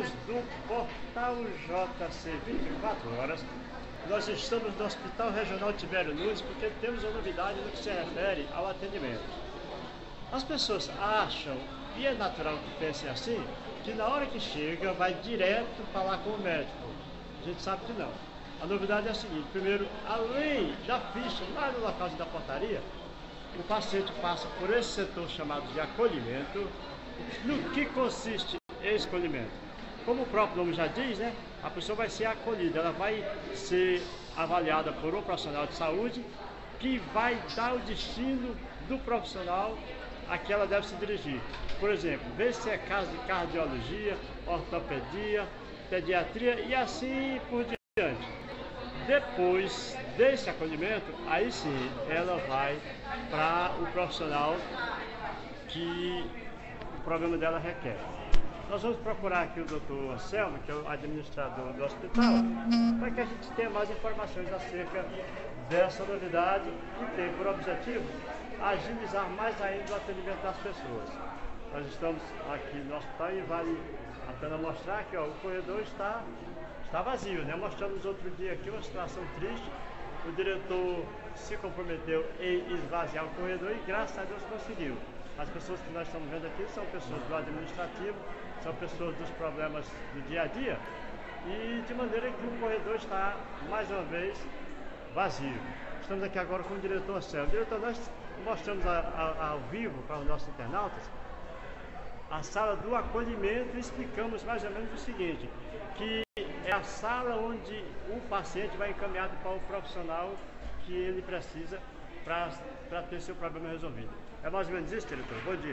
do Portal JC 24 horas. Nós estamos no Hospital Regional Tibério Nunes porque temos uma novidade no que se refere ao atendimento. As pessoas acham, e é natural que pensem assim, que na hora que chega vai direto falar com o médico. A gente sabe que não. A novidade é a seguinte: primeiro, além da ficha lá no local da portaria, o paciente passa por esse setor chamado de acolhimento. No que consiste esse acolhimento? Como o próprio nome já diz, né? A pessoa vai ser acolhida, ela vai ser avaliada por um profissional de saúde que vai dar o destino do profissional a que ela deve se dirigir. Por exemplo, ver se é caso de cardiologia, ortopedia, pediatria e assim por diante. Depois desse acolhimento, aí sim ela vai para o profissional que o problema dela requer. Nós vamos procurar aqui o Dr. Anselmo, que é o administrador do hospital, para que a gente tenha mais informações acerca dessa novidade que tem por objetivo agilizar mais ainda o atendimento das pessoas. Nós estamos aqui no hospital e vale a pena mostrar que o corredor está vazio, né? Mostramos outro dia aqui uma situação triste. O diretor se comprometeu em esvaziar o corredor e graças a Deus conseguiu. As pessoas que nós estamos vendo aqui são pessoas do administrativo, são pessoas dos problemas do dia a dia e de maneira que o corredor está mais uma vez vazio. Estamos aqui agora com o diretor Anselmo. Diretor, nós mostramos ao vivo para os nossos internautas a sala do acolhimento e explicamos mais ou menos o seguinte, que é a sala onde o paciente vai encaminhado para o profissional que ele precisa para ter seu problema resolvido. É mais ou menos isso, diretor? Bom dia.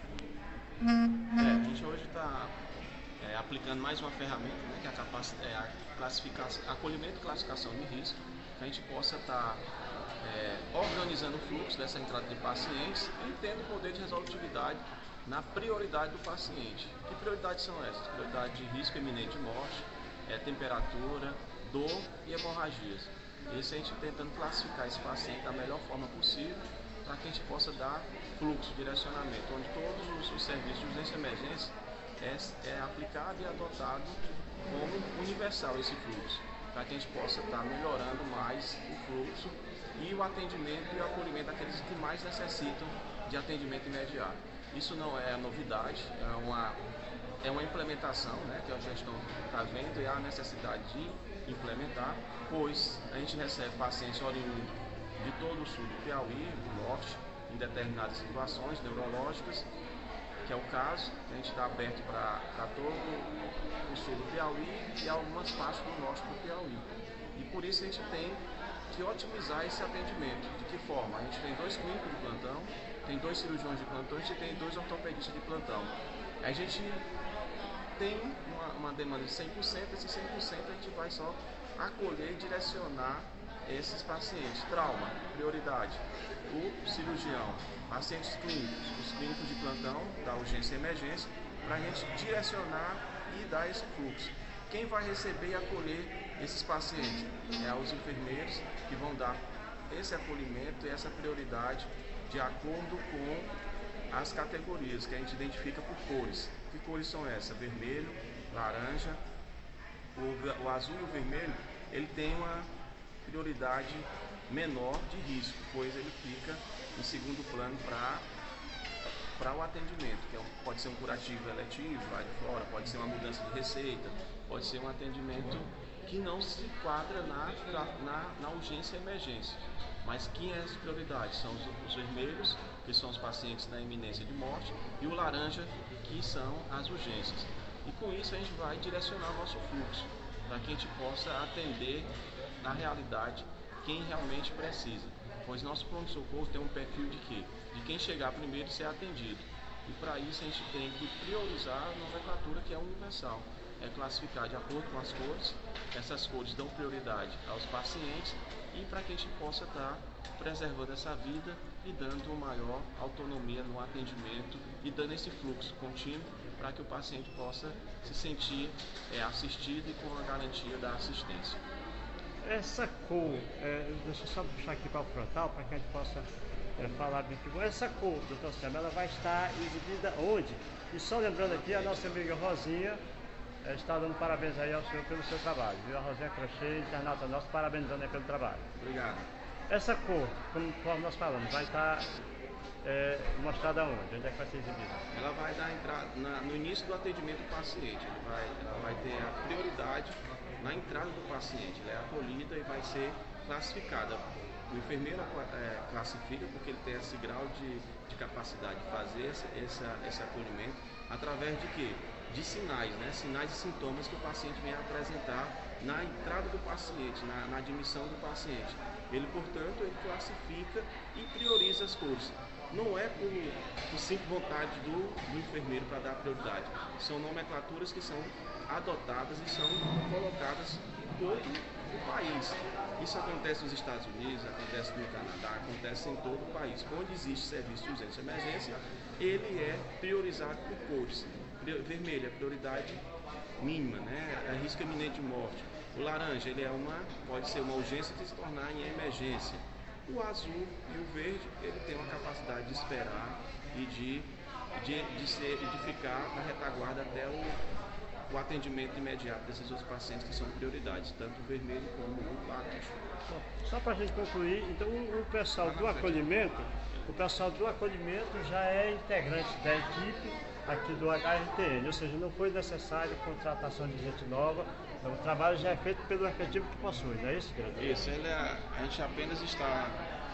A gente hoje está aplicando mais uma ferramenta, né, que é a classificação, acolhimento e classificação de risco, que a gente possa estar organizando o fluxo dessa entrada de pacientes e tendo poder de resolutividade na prioridade do paciente. Que prioridades são essas? Prioridade de risco iminente de morte, temperatura, dor e hemorragias. Esse a gente tentando classificar esse paciente da melhor forma possível para que a gente possa dar fluxo, direcionamento, onde todos os serviços de urgência e emergência é aplicado e adotado como universal esse fluxo, para que a gente possa estar melhorando mais o fluxo e o atendimento e o acolhimento daqueles que mais necessitam de atendimento imediato. Isso não é novidade, é uma implementação, né, que a gente não está vendo e há a necessidade de implementar, pois a gente recebe pacientes oriundos de todo o sul do Piauí, do norte, em determinadas situações neurológicas, que é o caso, a gente está aberto para todo o sul do Piauí e algumas partes do norte do Piauí. E por isso a gente tem que otimizar esse atendimento. De que forma? A gente tem 2 clínicos de plantão, tem 2 cirurgiões de plantão, a gente tem 2 ortopedistas de plantão. A gente tem uma demanda de 100%, esse 100% a gente vai só acolher e direcionar esses pacientes. Trauma, prioridade, o cirurgião, pacientes clínicos, os clínicos de plantão da urgência e emergência, para a gente direcionar e dar esse fluxo. Quem vai receber e acolher esses pacientes? Os enfermeiros que vão dar esse acolhimento e essa prioridade de acordo com as categorias que a gente identifica por cores. Que cores são essas? Vermelho, laranja, o azul e o vermelho, ele tem uma prioridade menor de risco, pois ele fica em segundo plano para o atendimento, que pode ser um curativo eletivo, vai de fora, pode ser uma mudança de receita, pode ser um atendimento que não se enquadra na urgência e emergência. Mas quem é as prioridades? São os vermelhos, que são os pacientes na iminência de morte, e o laranja, que são as urgências. E com isso a gente vai direcionar o nosso fluxo, para que a gente possa atender na realidade quem realmente precisa. Pois nosso pronto-socorro tem um perfil de quê? De quem chegar primeiro e ser atendido. E para isso a gente tem que priorizar a nomenclatura que é universal. É classificar de acordo com as cores, essas cores dão prioridade aos pacientes e para que a gente possa estar preservando essa vida e dando maior autonomia no atendimento e dando esse fluxo contínuo para que o paciente possa se sentir assistido e com a garantia da assistência. Essa cor, deixa eu só puxar aqui para o frontal para que a gente possa falar bem aqui. Essa cor, doutor Sam, ela vai estar exibida onde? E só lembrando aqui, a nossa amiga Rosinha está dando parabéns aí ao senhor pelo seu trabalho, viu? A Rosinha Crochê Internacional, parabenizando aí pelo trabalho. Obrigado. Essa cor, como nós falamos, vai estar mostrada onde? Onde é que vai ser exibida? Ela vai dar entrada no início do atendimento do paciente. Ela vai ter a prioridade na entrada do paciente. Ela é acolhida e vai ser classificada. O enfermeiro classifica porque ele tem esse grau de capacidade de fazer esse acolhimento através de quê? De sinais, né? Sinais e sintomas que o paciente vem apresentar na entrada do paciente, na admissão do paciente. Ele, portanto, ele classifica e prioriza as cores. Não é por simples vontade do enfermeiro para dar prioridade. São nomenclaturas que são adotadas e são colocadas em todo o país. Isso acontece nos Estados Unidos, acontece no Canadá, acontece em todo o país. Onde existe serviço de urgência e emergência, ele é priorizado por cores. Vermelho é prioridade mínima, né? É risco iminente de morte. O laranja ele pode ser uma urgência de se tornar em emergência. O azul e o verde ele tem uma capacidade de esperar e de ficar na retaguarda até o atendimento imediato desses outros pacientes que são prioridades, tanto o vermelho como o laranja. Só para a gente concluir, então o pessoal do acolhimento já é integrante da equipe aqui do HRTN, ou seja, não foi necessário contratação de gente nova, então, o trabalho já é feito pelo efetivo que possui, não é isso, diretor? Isso, a gente apenas está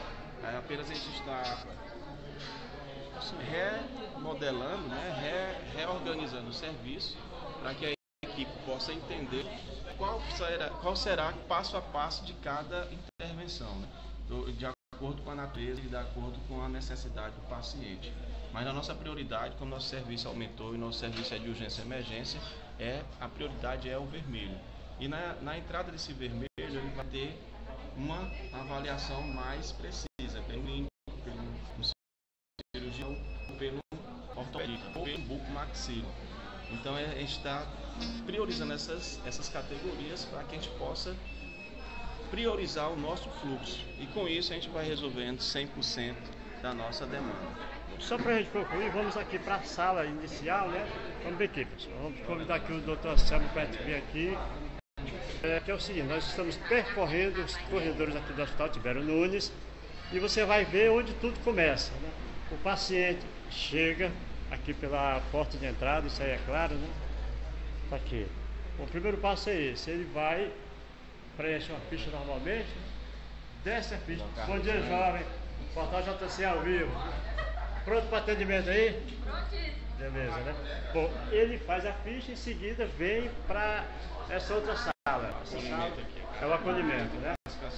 remodelando, né, reorganizando o serviço para que a equipe possa entender qual será passo a passo de cada intervenção, né, de acordo com a natureza e de acordo com a necessidade do paciente. Mas a nossa prioridade, como nosso serviço aumentou e nosso serviço é de urgência e emergência, a prioridade é o vermelho. E na entrada desse vermelho ele vai ter uma avaliação mais precisa, pelo clínico, pelo cirurgião, pelo ortopedista, ou pelo bucomaxilo. Então a gente está priorizando essas categorias para que a gente possa priorizar o nosso fluxo. E com isso a gente vai resolvendo 100% da nossa demanda. Só para a gente concluir, vamos aqui para a sala inicial, né? Vamos ver aqui, pessoal. Vamos convidar aqui o Dr. Anselmo para vir aqui. Que é o seguinte, nós estamos percorrendo os corredores aqui do Hospital Tibério Nunes e você vai ver onde tudo começa, né? O paciente chega aqui pela porta de entrada, isso aí é claro, né? Tá aqui. O primeiro passo é esse, ele vai, preenche uma ficha normalmente, né? Desce a ficha. Bom dia, jovem. Portal JC ao vivo. Pronto para atendimento aí? Beleza, né? Bom, ele faz a ficha e em seguida vem para essa outra sala. Essa sala é o acolhimento, né?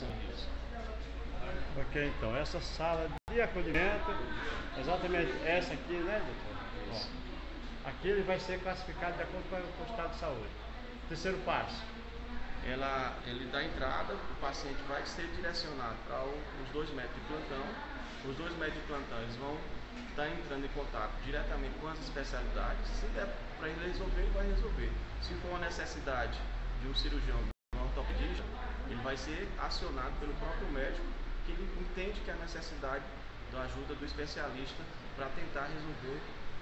Ok, então, essa sala de acolhimento, exatamente essa aqui, né, doutor? Bom, aqui ele vai ser classificado de acordo com o estado de saúde. Terceiro passo. Ele dá entrada, o paciente vai ser direcionado para os 2 médicos de plantão. Os 2 médicos de plantão eles vão estar entrando em contato diretamente com as especialidades. Se der para ele resolver, ele vai resolver. Se for uma necessidade de um cirurgião, de um ortopedista, ele vai ser acionado pelo próprio médico, que ele entende que há necessidade da ajuda do especialista para tentar resolver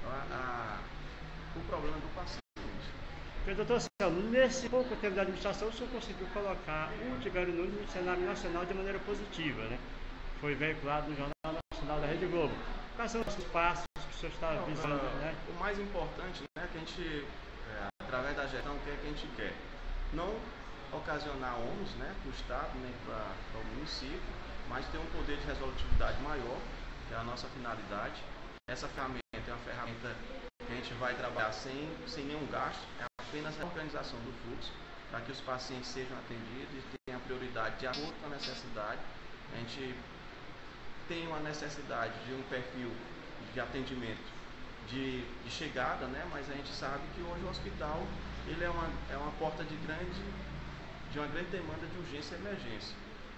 o problema do paciente. Porque, doutor Anselmo, nesse pouco tempo de administração, o senhor conseguiu colocar o Tibério Nunes no cenário nacional de maneira positiva, né? Foi veiculado no Jornal Nacional da Rede Globo. Quais são os passos que o senhor está visando, né? O mais importante, né, que a gente, através da gestão, o que é que a gente quer? Não ocasionar ônus, né, para o Estado, nem para o município, mas ter um poder de resolutividade maior, que é a nossa finalidade. Essa ferramenta é uma ferramenta que a gente vai trabalhar sem nenhum gasto, é apenas a organização do fluxo, para que os pacientes sejam atendidos e tenham prioridade de acordo com a necessidade. A gente tem uma necessidade de um perfil de atendimento de chegada, né? Mas a gente sabe que hoje o hospital ele é uma porta de uma grande demanda de urgência e emergência.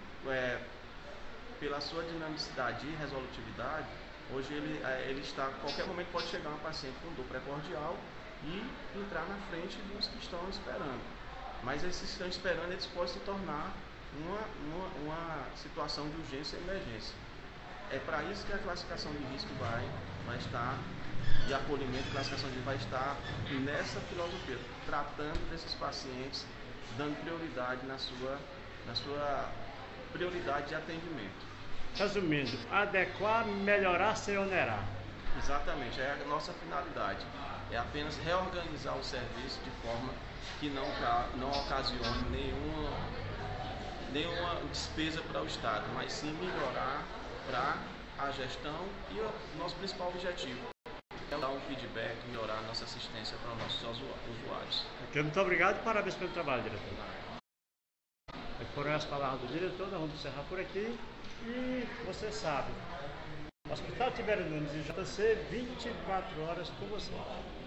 Pela sua dinamicidade e resolutividade, hoje ele está, a qualquer momento pode chegar uma paciente com dor precordial e entrar na frente dos que estão esperando. Mas esses que estão esperando, eles podem se tornar uma situação de urgência e emergência. É para isso que a classificação de risco vai vai estar, de acolhimento e classificação de vai estar nessa filosofia, tratando desses pacientes, dando prioridade na sua prioridade de atendimento. Resumindo, adequar, melhorar sem onerar. Exatamente, é a nossa finalidade. É apenas reorganizar o serviço de forma que não ocasione nenhuma despesa para o Estado, mas sim melhorar para a gestão e o nosso principal objetivo é dar um feedback, melhorar a nossa assistência para os nossos usuários. Ok, muito obrigado e parabéns pelo trabalho, diretor. Foram as palavras do diretor, nós vamos encerrar por aqui. E você sabe, Hospital Tibério Nunes e JC, 24 horas com você.